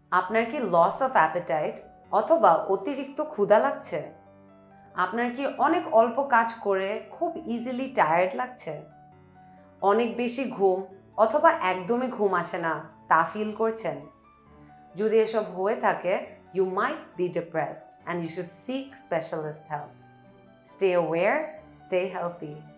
আপনার কি loss of appetite অথবা অতিরিক্ত ক্ষুধা লাগছে? আপনার কি অনেক অল্প কাজ করে খুব ইজিলি টায়ার্ড লাগছে? অনেক বেশি ঘুম অথবা একদমই ঘুম আসে না তা ফিল করছেন? যদি এসব হয়ে থাকে, you might be depressed and you should seek specialist help. Stay aware, stay healthy.